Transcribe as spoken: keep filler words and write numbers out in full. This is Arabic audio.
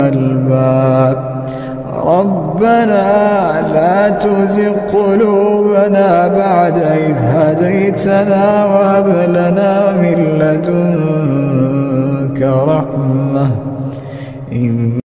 الألباب. ربنا لا تزغ قلوبنا بعد إذ هديتنا وهب لنا من لدنك رحمة.